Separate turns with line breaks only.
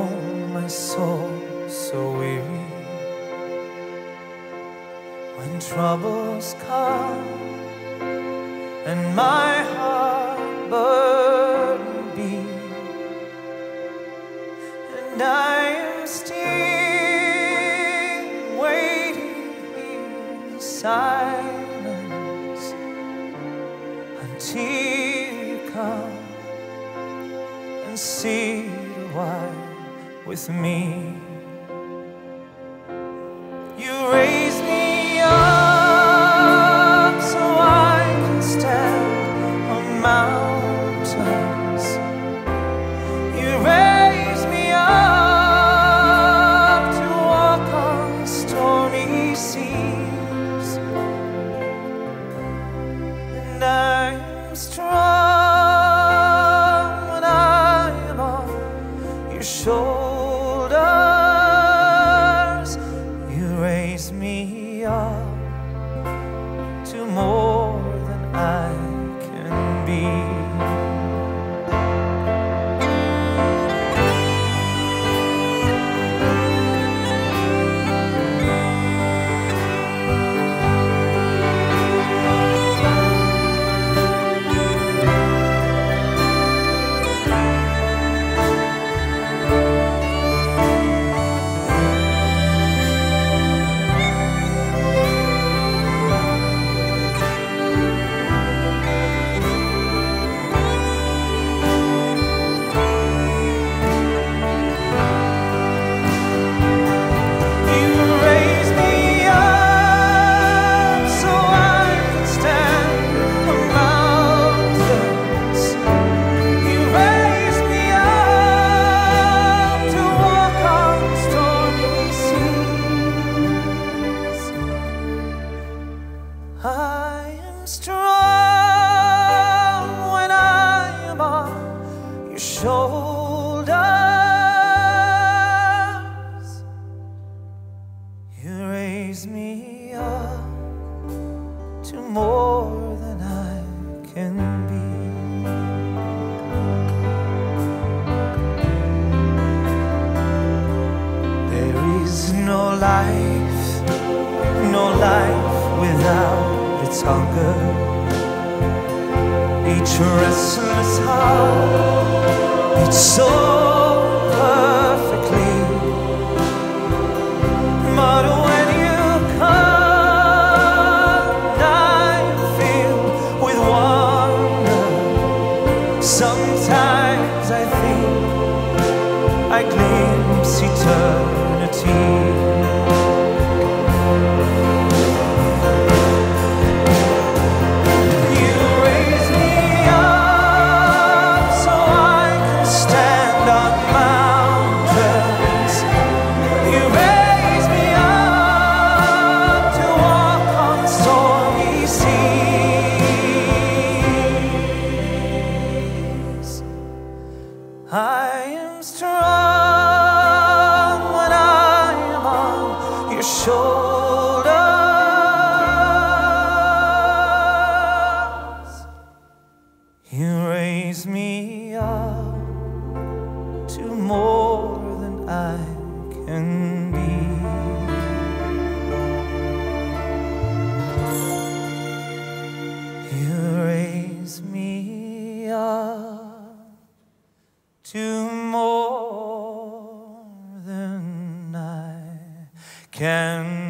my soul so weary. When troubles come and my heart burdened be, and I am still waiting in silence until you come and sit a while with me. You raise me up so I can stand on mountains. You raise me up to walk on stormy seas, and I am strong when I am on your shoulders. You raise me up to more than I can be. I am strong when I am on your shoulders. You raise me up to more than I can be. There is no life without its hunger, each restless heart beats so perfectly. But when you come, I'm filled with wonder. Sometimes I think I glimpse eternity. I am strong when I am on your shoulders. You raise me up to more than I can be. You raise me up to more than I can